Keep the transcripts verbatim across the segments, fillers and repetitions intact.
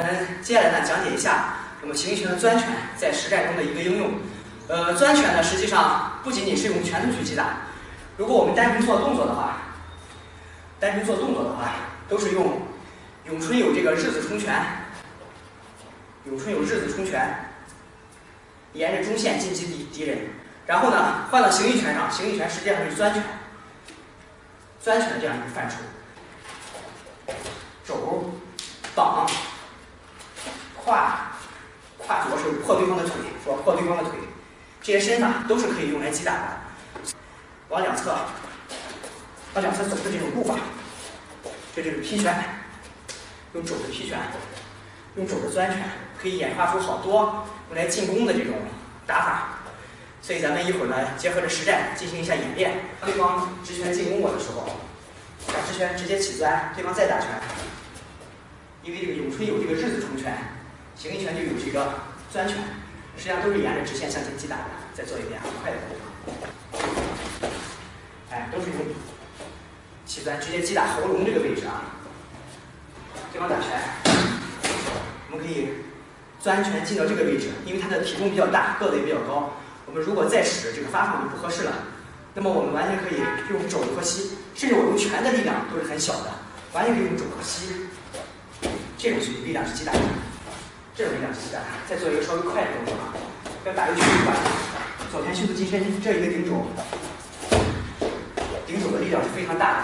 们接下来呢讲解一下我们形意拳的钻拳在实战中的一个应用。呃，钻拳呢实际上不仅仅是用拳头去击打，如果我们单纯做动作的话，单纯做动作的话，都是用咏春有这个日子冲拳，咏春有日子冲拳，沿着中线进击敌敌人。然后呢，换到形意拳上，形意拳实际上是钻拳，钻拳的这样一个范畴。肘、绑、胯、胯主要是破对方的腿，是吧？破对方的腿，这些身法都是可以用来击打的。往两侧，往两侧走的这种步法，这就是劈拳，用肘的劈拳，用肘的钻拳，可以演化出好多用来进攻的这种打法。所以咱们一会儿呢，结合着实战进行一下演练。对方直拳进攻我的时候，把直拳直接起钻，对方再打拳。因为这个咏春有这个日子冲拳，形意拳就有这个钻拳，实际上都是沿着直线向前击打的。再做一遍很快的动作，哎，都是用起钻直接击打喉咙这个位置啊。对方打拳，我们可以钻拳进到这个位置，因为他的体重比较大，个子也比较高。我们如果再使这个发放就不合适了，那么我们完全可以用肘和膝，甚至我用拳的力量都是很小的，完全可以用肘和膝。这种力量是击打的，这种力量是击打的。再做一个稍微快的动作啊，要打一个曲转，左拳袖子近身，这一个顶肘，顶肘的力量是非常大的。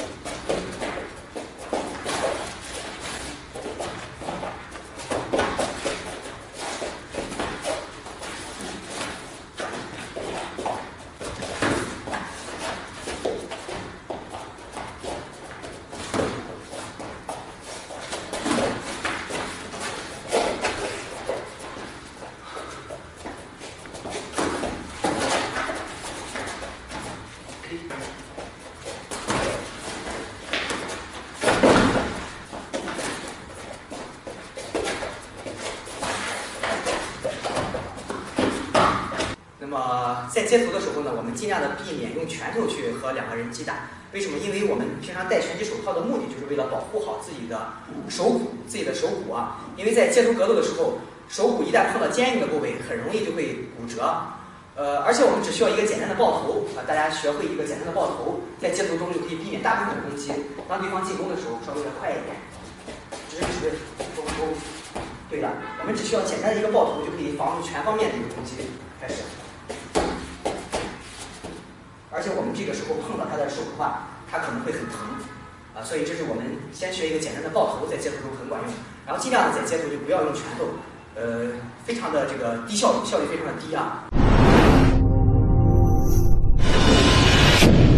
那么在接头的时候呢，我们尽量的避免用拳头去和两个人击打。为什么？因为我们平常戴拳击手套的目的就是为了保护好自己的手骨，自己的手骨啊。因为在接头格斗的时候，手骨一旦碰到坚硬的部位，很容易就会骨折。呃，而且我们只需要一个简单的抱头啊，大家学会一个简单的抱头，在接头中就可以避免大部分的攻击。当对方进攻的时候，稍微的快一点，直直勾勾。对了，我们只需要简单的一个抱头就可以防住全方面的一个攻击。开始。而且我们这个时候碰到他的手的话，他可能会很疼啊，所以这是我们先学一个简单的抱头，在接头中很管用。然后尽量的在接头就不要用拳头，呃，非常的这个低效率，效率非常的低啊。